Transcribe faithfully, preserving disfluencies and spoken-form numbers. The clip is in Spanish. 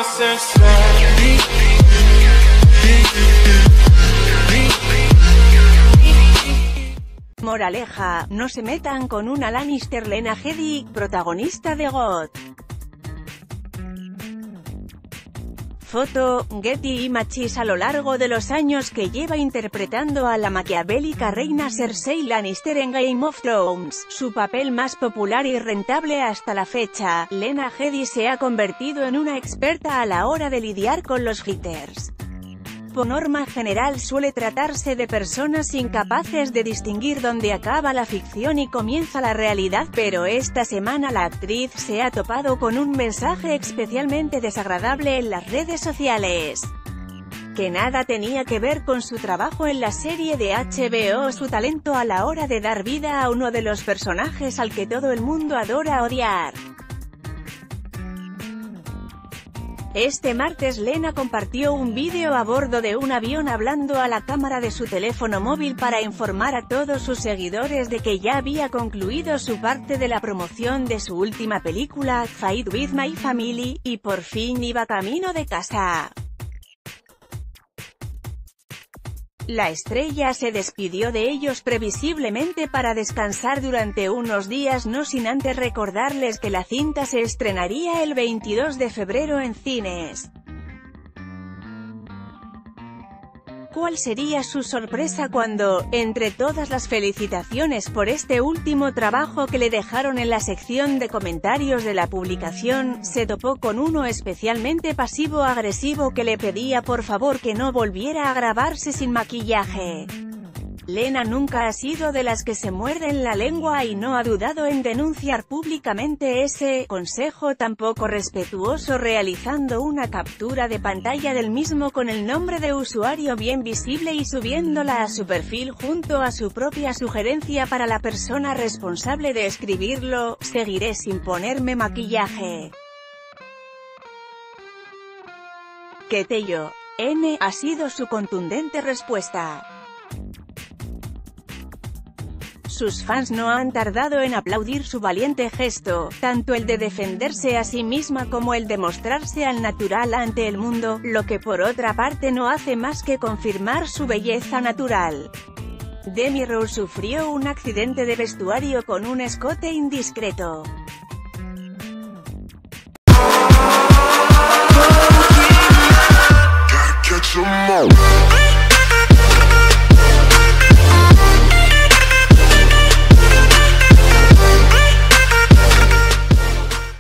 Moraleja, no se metan con una Lannister. Lena Headey, protagonista de G O T. Foto, Getty Images. A lo largo de los años que lleva interpretando a la maquiavélica reina Cersei Lannister en Game of Thrones, su papel más popular y rentable hasta la fecha, Lena Headey se ha convertido en una experta a la hora de lidiar con los haters. Por norma general suele tratarse de personas incapaces de distinguir dónde acaba la ficción y comienza la realidad, pero esta semana la actriz se ha topado con un mensaje especialmente desagradable en las redes sociales, que nada tenía que ver con su trabajo en la serie de H B O, su talento a la hora de dar vida a uno de los personajes al que todo el mundo adora odiar. Este martes Lena compartió un vídeo a bordo de un avión hablando a la cámara de su teléfono móvil para informar a todos sus seguidores de que ya había concluido su parte de la promoción de su última película, Fight with My Family, y por fin iba camino de casa. La estrella se despidió de ellos previsiblemente para descansar durante unos días, no sin antes recordarles que la cinta se estrenaría el veintidós de febrero en cines. ¿Cuál sería su sorpresa cuando, entre todas las felicitaciones por este último trabajo que le dejaron en la sección de comentarios de la publicación, se topó con uno especialmente pasivo-agresivo que le pedía por favor que no volviera a grabarse sin maquillaje? Lena nunca ha sido de las que se muerden la lengua y no ha dudado en denunciar públicamente ese consejo tan poco respetuoso, realizando una captura de pantalla del mismo con el nombre de usuario bien visible y subiéndola a su perfil junto a su propia sugerencia para la persona responsable de escribirlo: seguiré sin ponerme maquillaje. ¿Qué te yo? N ha sido su contundente respuesta. Sus fans no han tardado en aplaudir su valiente gesto, tanto el de defenderse a sí misma como el de mostrarse al natural ante el mundo, lo que por otra parte no hace más que confirmar su belleza natural. Demi Rose sufrió un accidente de vestuario con un escote indiscreto.